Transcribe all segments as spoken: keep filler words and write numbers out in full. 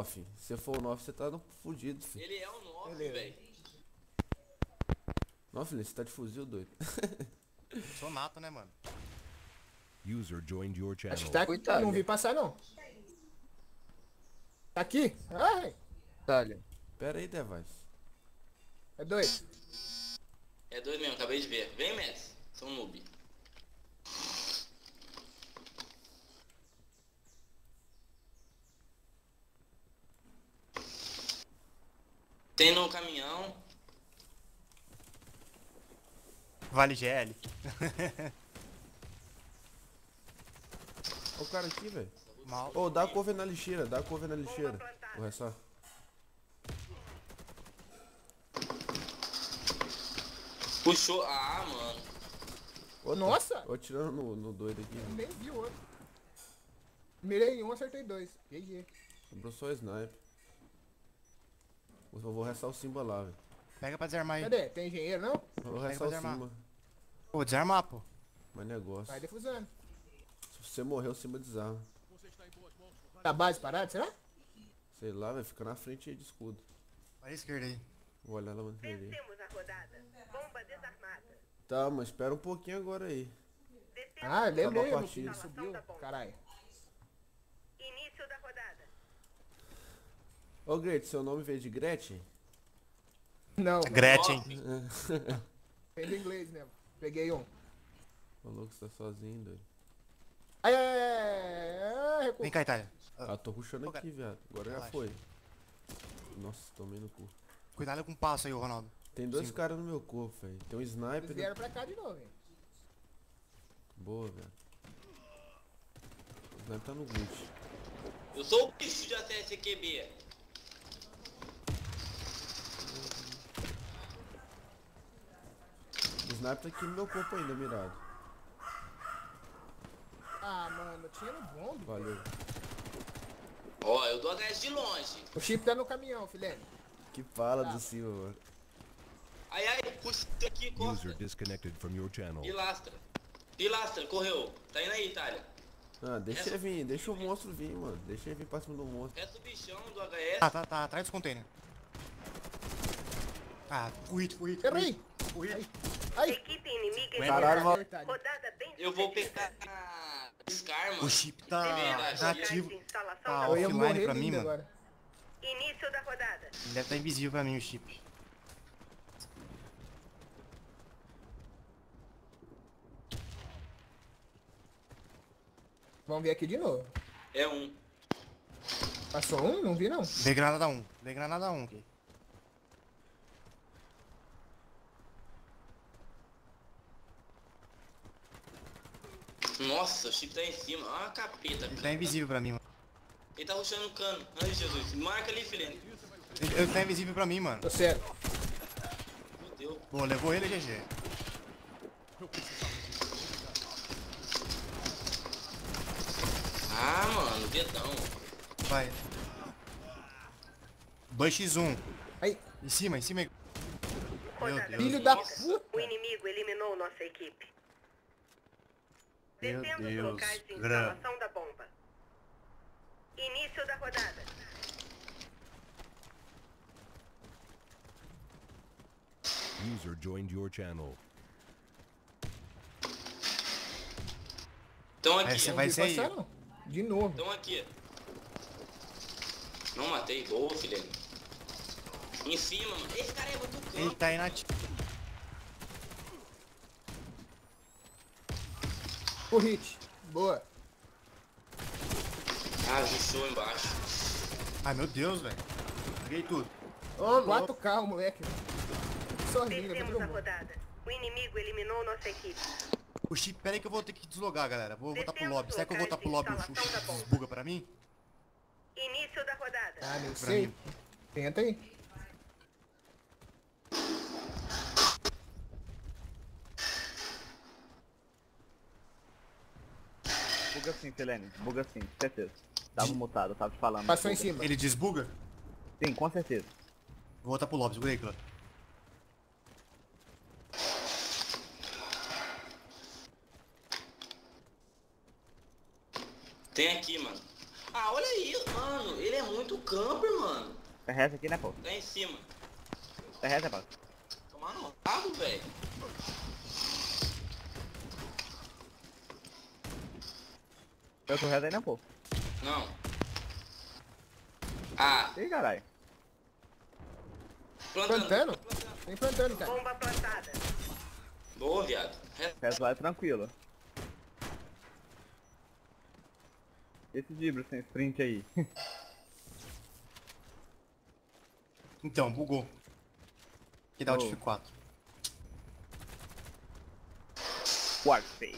filho. Se você for o nove, você tá no fudido, filho. Ele é o nove, velho. Não, filho, você tá de fuzil, doido. Sou nato, né, mano? User joined your channel. Acho que tá... Coitado. Não vi passar, não. Tá aqui? Ai, Itália. Pera aí, Device. é dois. É dois mesmo, acabei de ver. Vem, Messi. Sou um noob. Tem no caminhão. Vale G L. Ó o cara aqui, velho. Mal. Ô, dá a cover na lixeira, dá a cover na lixeira. O resto. Puxou. Ah, mano. Ô, nossa! Ô, tirando no, no doido aqui. velho. Nem vi o outro. Mirei um, acertei dois. G G. Sobrou só o sniper. Eu vou restar o Simba lá, velho. Pega pra desarmar aí. Cadê? Tem engenheiro, não? Vou Pega restar pra o desarmar. Simba. Pô, desarmar, pô. Mais negócio. Vai defusando. Se você morrer, o Simba desarma. Tá base parada, será? Sei lá, vai ficar na frente aí de escudo. Olha a esquerda aí. Vou olhar lá onde ele. Vencemos a rodada. Bomba desarmada. Tá, mas espera um pouquinho agora aí. Ah, Acabou lembrei, a meu partida. filho subiu. Caralho. Início da rodada. Ô, Gretchen, seu nome veio de Gretchen? Não, Gretchen. vem do inglês mesmo. Peguei um. Falou que você tá sozinho, doido. Ai, ai, ai, ai, ai, recu- Vem cá, Itália. Ah, tô rushando Ô, aqui, viado. Agora já Relaxa. foi. Nossa, tomei no cu. Cuidado com o passo aí, ô Ronaldo. Tem dois Sim. caras no meu corpo, velho. Tem um Eles sniper. vieram pra cá de novo, hein. Boa, velho. O sniper tá no glitch. Eu sou o bicho de acesso Q B. O sniper tá aqui no meu corpo ainda, mirado. Ah, mano, tinha no bombe. Valeu. Ó, eu dou H S de longe. O chip tá no caminhão, filé. Que fala Tá. do Silva, mano. Ai, ai, puxa aqui, costa. User disconnected from your channel. Pilastra. Pilastra, correu. Tá indo aí, Itália. Ah, deixa Essa- ele vir, deixa o monstro vir, mano. Deixa ele vir pra cima do monstro. Resta o bichão do H S. Tá, tá, tá. Atrás dos containers. Ah, o hit, o hit. Errei. O hit. Ai, Equipe inimiga Caralho, eliminada. mano. verdade. Rodada bem Eu vou sucedida. pegar a Scar, mano. O chip tá verdade. nativo. De instalação Ah, da Eu ia offline morrer pra mim, lindo mano. agora. Início da rodada. Deve estar invisível pra mim o chip. Vamos ver aqui de novo. É um. Passou um? Não vi, não. Dei granada um. Dei granada um aqui. Nossa, o chip tá em cima. Ah, capeta, Ele tá cara. invisível pra mim, mano. Ele tá rushando o cano. Ai, Jesus. Marca ali, filho. Ele, ele tá invisível pra mim, mano. Tô sério. Meu Deus. Pô, levou ele, G G. Ah, mano, dedão. Vai. dois por um. Ai, Em cima, em cima. Meu Rodada. Deus. filho da Nossa. puta. O inimigo eliminou nossa equipe. Meu Descendo os Deus. locais de Gra- instalação da bomba. Início da rodada. User joined your channel. Tão Aí aqui. você ó. vai Não vi ser aí. passar, não. De novo. Tão aqui. Não matei. Boa, filho. Em cima, mano. Esse cara é muito Ele campo. tá inativo. O hit. Boa. Ah, rushou embaixo. Ai, meu Deus, velho. Peguei tudo. Ô, quatro carros, moleque. Sozinho, vai Descemos todo a mundo. rodada. O inimigo eliminou nossa equipe. O chip, pera aí que eu vou ter que deslogar, galera. Vou voltar pro Descemos lobby. Será que eu voltar pro lobby? O locais de chip instalação da bomba. desbuga pra mim? Início da rodada. Ah, nem Pra sei. mim. Tenta aí. Buga sim, Selene. Buga sim, certeza. Tava mutado, eu tava te falando. Passou em Buga. cima. Ele desbuga? Sim, com certeza. Vou voltar pro lobby. Segura aí, Cláudio. Tem aqui, mano. Ah, olha aí, mano. Ele é muito camper, mano. Tá reza aqui, né, pô? Tá em cima. Tá reza, pô. Tomar no rabo, velho. Eu tô reza aí, né, pô? Não. Ah, Ih, caralho. plantando. Plantando? Vem plantando, cara. Bomba plantada. Boa, viado. Re- Reza lá é tranquilo. Esse Dibro sem sprint aí. Então, bugou. Que dá o Oh. F quatro. Warface.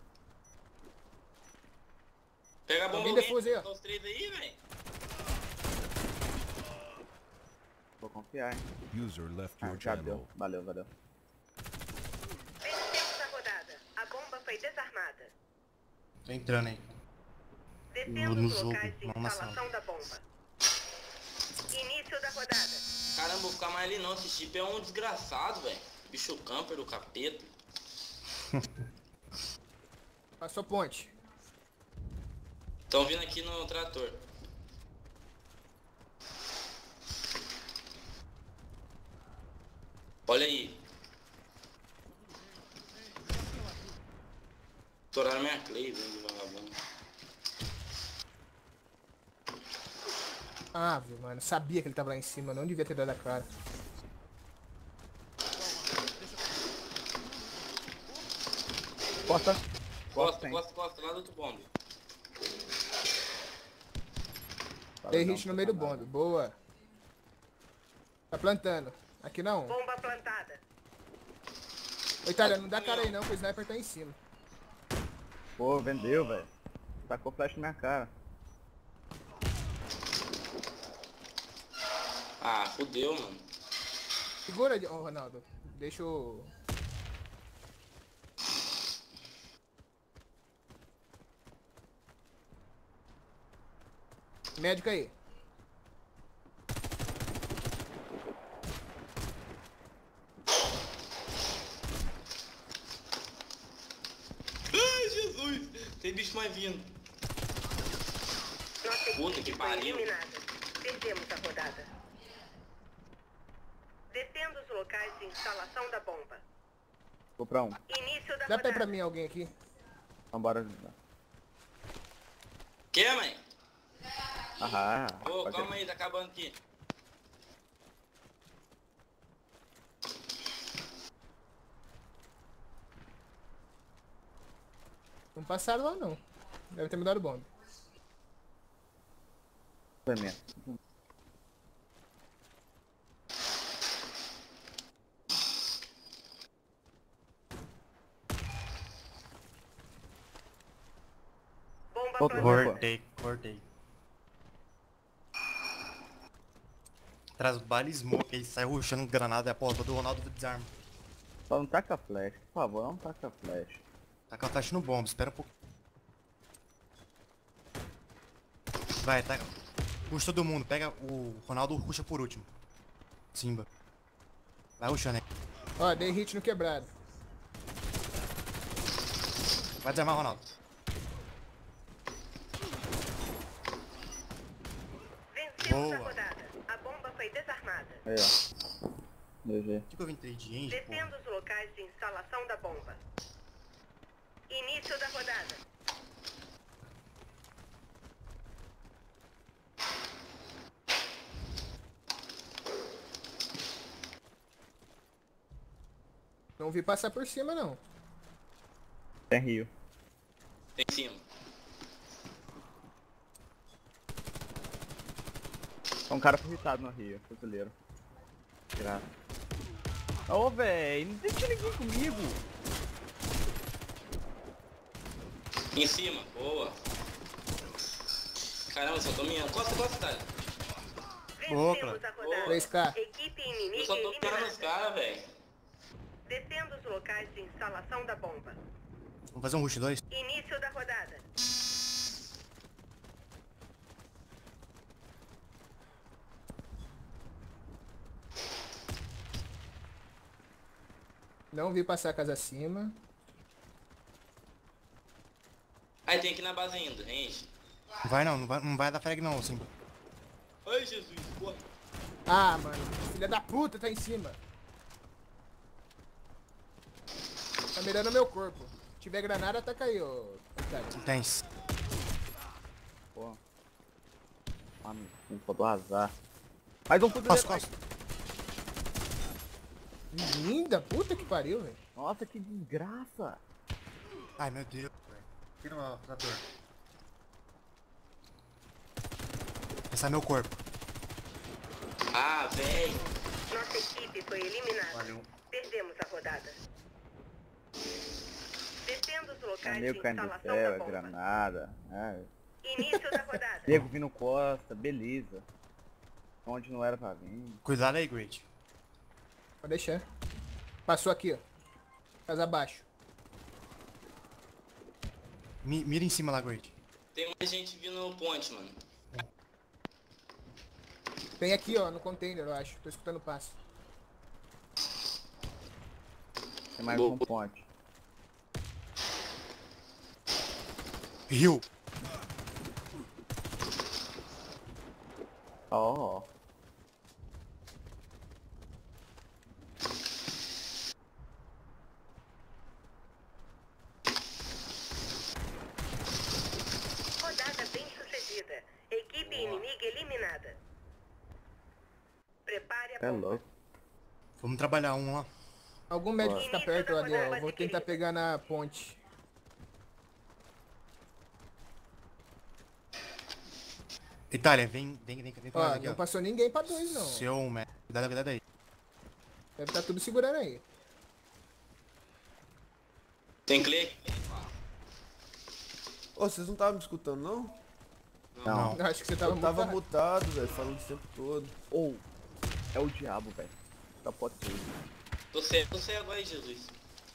Pega a bomba Alguém alguém. defusa aí, ó. Dá os três aí, velho. Vou confiar, hein? User left Ah, your já deu. channel. Valeu, valeu. Vencemos a rodada. A bomba foi desarmada. Tô entrando aí. Descendo No os jogo, locais de não na instalação da bomba. Início da rodada. Caramba, vou ficar mais ali não. Esse chip é um desgraçado, velho. Bicho camper do capeta. Passou ponte. Estão vindo aqui no trator. Olha aí. Estouraram minha clay, velho, vagabundo. Ah, viu, mano. Sabia que ele tava lá em cima. Não devia ter dado a cara. Costa. Costa, hein? costa, costa, lá do outro bombe. Dei hit no meio do bombe. Boa. Tá plantando. Aqui não. Bomba plantada. Ô, Itália, não dá cara aí não, que o sniper tá em cima. Pô, vendeu, velho. Tacou flash na minha cara. Ah, fudeu, mano. Segura, ô Ronaldo. Deixa o... Médico aí. Ai, Jesus! Tem bicho mais vindo. Nossa Puta equipe que foi pariu. eliminada. Perdemos a rodada. Descendo os locais de instalação da bomba. Vou pra um. Início da Dá pra ir pra rodada. mim alguém aqui? Vambora. Que, mãe? Aham. Ô, pode calma ir. aí, tá acabando aqui. Não passaram lá não. Deve ter mudado o bombe. Foi mesmo. Bomba Outro plantada. Cortei, cortei. Traz baile smoke aí, sai rushando granada e a porra do Ronaldo desarma. Só não taca flash, por favor, não taca flash. Tá com a flash no bomb, espera um pouco. Vai, tá. Puxa todo mundo, pega o Ronaldo, puxa por último. Simba. Vai rushando aí. Ó, dei hit no quebrado. Vai desarmar, Ronaldo. Vencemos a Boa. rodada. A bomba foi desarmada. Aí, ó. G G. O que, que eu vim trade de Ange, porra? Descendo os locais de instalação da bomba. Início da rodada. Não vi passar por cima não. Tem Rio. Tem em cima. É um cara irritado no Rio, fuzileiro. Graça. Ô, véi, não deixa ninguém comigo. Em cima, boa. Caramba, só tô minha. Costa, costa, tá? Boa, Vencemos a rodada. três K. Equipe Eu inimiga só tô mirando os eliminada. caras, velho. Descendo os locais de instalação da bomba. Vamos fazer um rush dois. Início da rodada. Não vi passar a casa acima. Aí tem aqui na base ainda, gente. Não vai não, não vai, não vai dar frag não, Simba. Ai, Jesus, porra. Ah, mano. Filha da puta tá em cima. Tá mirando meu corpo. Se tiver granada, ataca aí, ô. Tati. Tens. Porra. Mano, culpa do azar. Mais um fuzileiro. Costa, costa. Linda, puta que pariu, velho. Nossa, que desgraça. Ai, meu Deus, velho. Tira o trator. Esse é meu corpo. Ah, velho. Nossa equipe foi eliminada. Valeu. Perdemos a rodada. Defenda os locais de Nego caindo do instalação da céu, é bomba. granada. É. Início da rodada. Nego vindo costa, beleza. Onde não era pra vir. Cuidado aí, Great. Pode deixar. Passou aqui, ó. Casa abaixo. Mi- mira em cima lá, Great. Tem mais gente vindo no ponte, mano. Tem aqui, ó, no container, eu acho. Tô escutando o passo. Tem mais Boa. um ponte. Rio. Ó. Rodada bem sucedida. Equipe inimiga eliminada. Prepare a É bomba. louco. Vamos trabalhar um lá. Algum médico Início fica perto da ali, ó. rodada Eu vou tentar adquirida. pegar na ponte. Itália, vem, vem, vem, vem pra Ó, nós aqui, não ó. passou ninguém pra dois, não. Seu médico. Cuidado, cuidado aí. Deve estar tudo segurando aí. Tem clique? Ô, vocês não estavam me escutando, não? Não. Eu acho que você tava Eu tava mutado. mutado, velho, falando o tempo todo. Ou. É o diabo, velho. Só pode ser. Tô cego, tô cego aí, Jesus.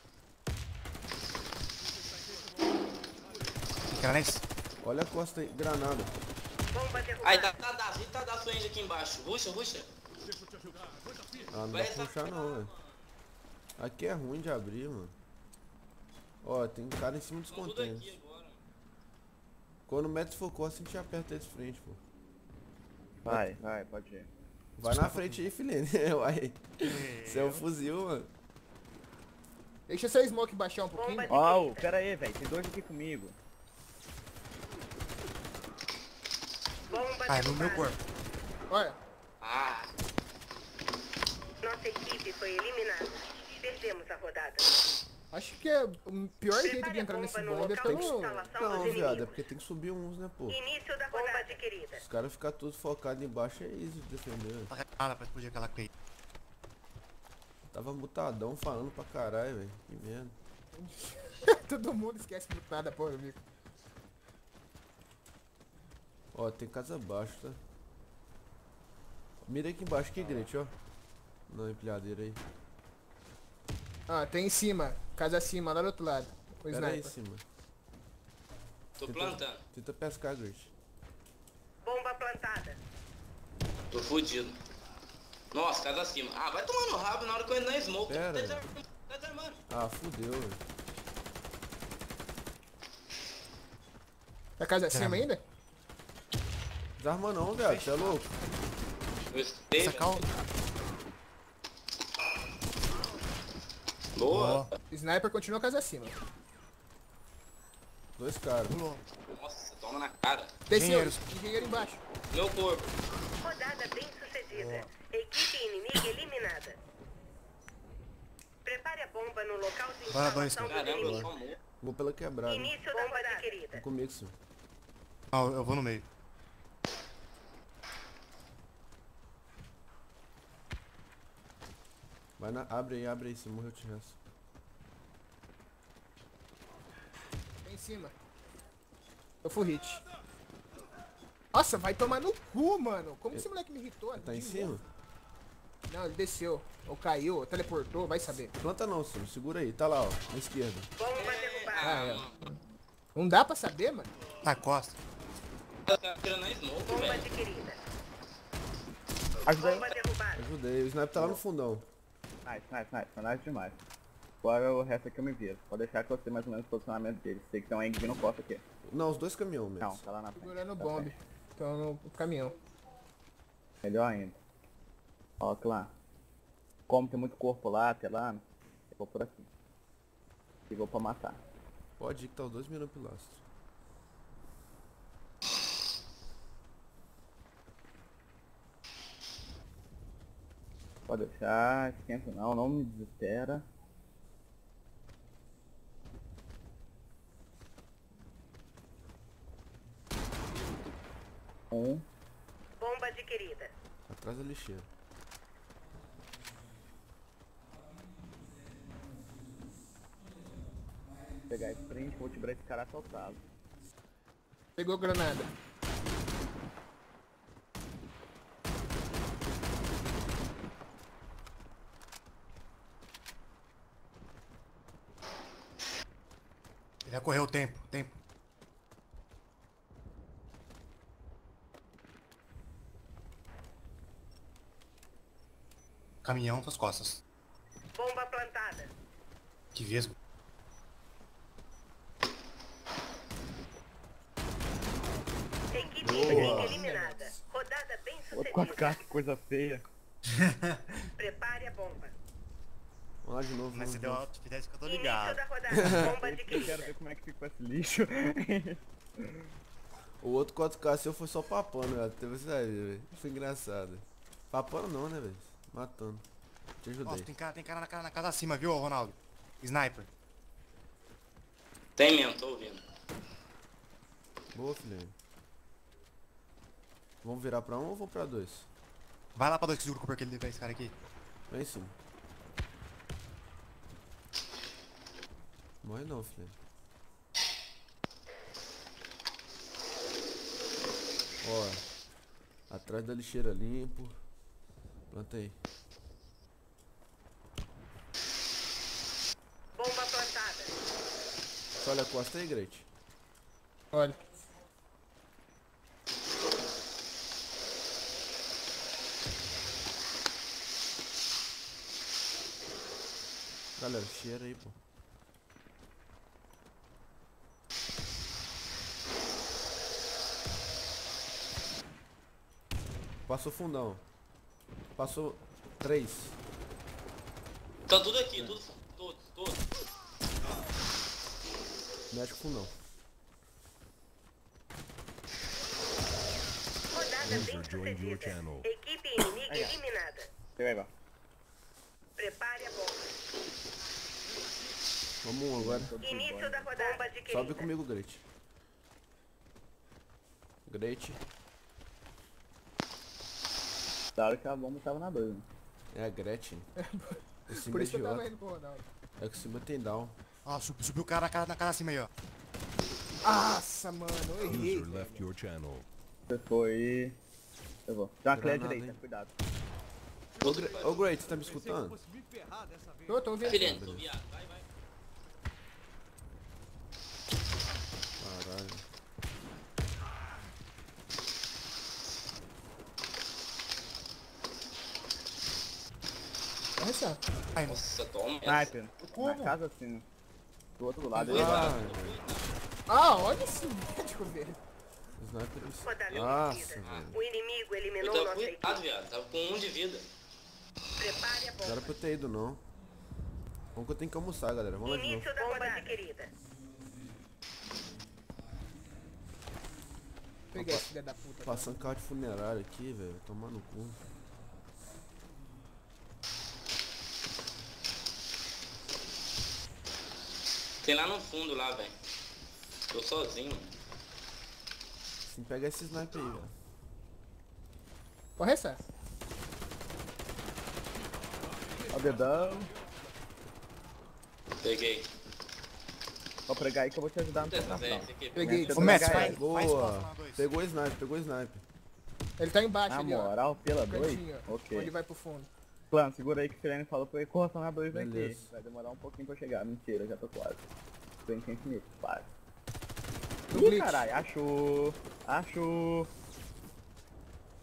Fica nesse. Olha a costa aí, granada. Bomba derrubada. Aí, tá, tá, tá, tá da frente aqui embaixo. Ruxa, ruxa. Ah, não Vai dá pra essa- puxar não, velho. Aqui é ruim de abrir, mano. Ó, tem um cara em cima dos Tão tudo containers. aqui agora. Quando o Metro focou, assim que já aperta eles de frente, pô. Vai, vai, pode ir. Vai na frente aí, filhinho. Uai. Você é um fuzil, mano. Deixa essa smoke baixar um pouquinho. Bomba de- Ó, pera aí, velho. Tem dois aqui comigo. Bomba Ai, no meu derrubada. corpo. Olha, Ah, Nossa equipe foi eliminada. Perdemos a rodada. acho que é o pior jeito de entrar nesse bomba é local de pelo... instalação Não, dos viado, é inimigos. porque tem que subir uns, né, pô. Início da bomba adquirida. Os caras ficam todos focados embaixo, é easy de defender. velho. Tá reparada pra explodir aquela Clay. Tava mutadão falando pra caralho, velho. Que merda. Todo mundo esquece muito nada, pô, amigo. Ó, tem casa abaixo, tá? Mira aqui embaixo, que grete, ó. Na empilhadeira aí. Ah, tem em cima. Casa acima, lá do outro lado. O Pera aí em sniper. cima. tô plantando. Tenta pescar, Grit. Bomba plantada. Tô fudido. Nossa, casa acima. Ah, vai tomando rabo na hora que eu entro na smoke. Pera. Tá desarmando, tá desarmando. Ah, fudeu, velho. Tá casa acima Caramba. ainda? Desarma não, viado. Você é louco? Eu escutei, Essa velho. cal... Boa. Sniper continua casa acima. Dois caras. Pulou. Nossa, toma na cara. Desceu. Engenheiros. Engenheiro embaixo. Meu corpo. Rodada bem sucedida. Equipe inimiga eliminada. Prepare a bomba no local de Bora, dois, instalação dos Caramba, eu inimigos. só morro. Vou pela quebrada. Início da bomba adquirida. Vem comigo, senhor. Não, eu vou no meio. Vai na... Abre aí, abre aí. Se morrer, eu te resto. Tem em cima. Eu fui hit. Nossa, vai tomar no cu, mano. Como que esse moleque me irritou? Tá em De cima? novo. Não, ele desceu. Ou caiu, ou teleportou, vai saber. Planta não, senhor. Segura aí. Tá lá, ó. Na esquerda. Bomba derrubada. Ah, é. Não dá pra saber, mano. Tá, costa. Tá tirando na smoke, Bomba velho. adquirida. Ajuda aí. Bomba derrubada. Ajudei. O sniper tá lá no fundão. Nice, nice, nice. Foi nice demais. Agora o resto aqui eu me viro. Pode deixar que eu sei mais ou menos o posicionamento deles. Sei que tem um Eng vindo costa aqui. Não, os dois caminhão mesmo. Não, tá lá na frente. Segurando o Tá bombe. certo. Estão no caminhão. Melhor ainda. Ó, lá. Como tem muito corpo lá, até lá, eu vou por aqui. E vou pra matar. Pode ir que tá os dois mirando pilastro. Pode deixar, esquenta não, não me desespera. Um. Bomba adquirida. Atrás da lixeira. Vou pegar sprint, vou tirar esse cara assaltado. Pegou granada. Ele vai correr o tempo, tempo. Caminhão suas costas. Bomba plantada. Que vesgo. Equipe Boa. inimiga eliminada. Rodada bem Outro quatro K, sucedida. que coisa feia. Prepare a bomba. Vamos lá de novo. Mas vamos, você deu vamos. autofidez que eu tô Início ligado. da rodada. Bomba Eu quero adquirida. ver como é que fica com esse lixo. O outro quatro K seu foi só papando, velho. Teve isso aí, velho. Foi engraçado. Papando não, né, velho? Matando. Te ajudei. Nossa, tem cara, tem cara na, ca- na casa acima, viu, Ronaldo? Sniper. Tem mesmo, tô ouvindo. Boa, filhinho. Vamos virar pra um ou vou pra dois? Vai lá pra dois que segura porque ele deve esse cara aqui. Vem em cima. Morre não, filho. Ó. Atrás da lixeira limpo. Planta aí. Bomba plantada. Só olha a costa aí, Grete. Olha. Galera, cheira aí, pô. Passou fundão. Passou três. Tá tudo aqui, tudo, todos, todos. Mexe com fundão. Rodada bem User joined your sucedida. channel. Equipe inimiga eliminada. Você vai, Prepare a bomba. Vamos um agora. Início da rodada. Bomba adquirida. Sobe comigo, Grete. Grete. Da hora que a bomba tava na dois, né? É a Gretchen. O Simba Por é isso que eu tava idiota. indo pro Ronaldo. É que o Simba tem down. Ó, subiu, subiu o cara na casa, na casa acima aí, ó. Nossa, mano, eu errei. User left your channel. Você foi... Eu vou. Tem uma clear Granada, direita, hein? cuidado. Ô, Gre Ô Grete, você tá me escutando? Tô, tô ouvindo. Filhando, tô viado. Vai, vai. Caralho. Olha só. Ai, Nossa, toma essa. Sniper. Na casa assim. Do outro lado. Foi, aí. vai. Ah, Ah, olha esse médico, velho. sniper isso. Rodada Nossa, vencida. velho. O inimigo Eu eliminou tava nossa cuidado, equipe. viado. Tava com um de vida. Prepare a Não era bomba. pra eu ter ido, não. Vamos que eu tenho que almoçar, galera. Vamos lá de novo. Início da bomba adquirida. Peguei esse filho da puta. Passando carro de funerário aqui, velho. Vai tomar no cu. Tem lá no fundo lá, velho. Tô sozinho. Sim, pega esse sniper aí, velho. Corre essa. Ó o dedão. Peguei. Vou pregar aí que eu vou te ajudar no Dessa seu vez, cartão. aqui. Peguei. Deixa eu Ô, Messi, pegar faz, ele. faz costa Boa. na dois. Pegou o sniper, pegou o sniper. Ele tá embaixo Na ali, ó. moral, pela No dois? cantinho, ó. Ok. Onde vai pro fundo. Plano, segura aí que o Sirene falou pra eu ir cortando a dois aqui. Beleza. Vai demorar um pouquinho pra chegar. Mentira, já tô quase. Tô em quinze minutos, quase. No Ih, glitch. caralho, achou. Achou.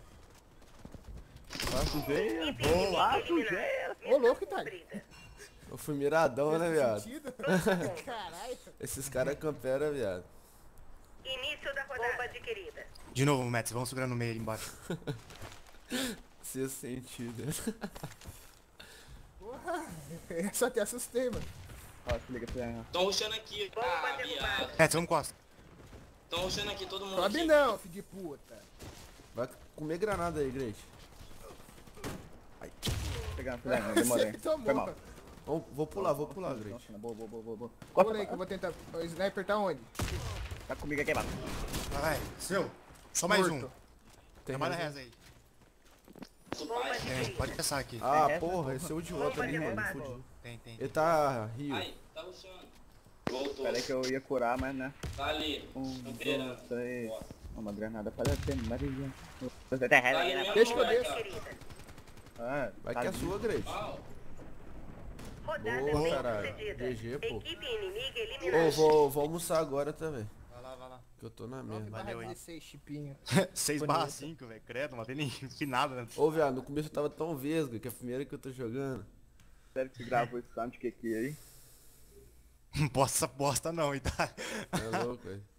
Ah, sujeira. Equipe Vou lá, inimiga eliminada. sujeira. Ô, louco, tá? Cumprida. Ô, Eu fui miradão, né, viado? Sentido? Caralho. Esses caras camperam, viado. Início da rodada. Bomba adquirida. De novo, Mets, vamos segurar no meio ali embaixo. Seu sentido. Porra. Eu só te assustei, mano. Ó, se liga, se liga. Tão rushando aqui. Bomba Ah, derrubada. viado. Mets, vamos costa. Tão rushando aqui todo mundo Sobe aqui. não, filho de puta. Vai comer granada aí, Great. Pegando, pegando, demorei. Você tomou. Foi mal. Vamos, vou pular, vou pular, Great. Nossa, boa, boa, boa, boa, boa. Pula Corta, aí que eu vou tentar. O sniper tá onde? tá comigo aqui, mano. Vai, seu. Só mais Morto. um. Tem Trabalha a mais um? reza aí. Bomba Tem, adquirida. pode pensar aqui. Ah, É, porra, esse é o de outro Bomba ali, mano. derrubada. Fudido. Tem, tem. Ele tá rio. Ai, tá rushando. Voltou. Pera aí que eu ia curar, mas né. Tá ali. Um, Campeirando. dois, três. Uma granada para a Maria. Você tá Tá ali errado, mesmo, Deixa que eu moleque, desço. ó. Adquirida. Ah, Vai tá que é ali. sua, Great. Pau. Rodada Boa, bem caralho. sucedida. G G, pô. Equipe inimiga Ô, eliminada. vou, vou almoçar agora também. Vai lá, vai lá. Que eu tô na nove merda. Valeu, hein. dezesseis, chipinho. seis barra cinco, velho. Credo, não matei nem nada, né? Ô, viado, no começo eu tava tão vesgo que é a primeira que eu tô jogando. Sério que gravou esse sound que aqui aí? Não posso essa bosta não, e tá? É louco, velho.